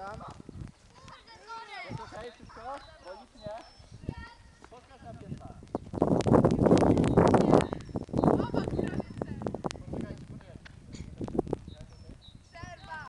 Adrian. Jest okej, wszystko? Boli czy nie? Pokaż na pierwszy.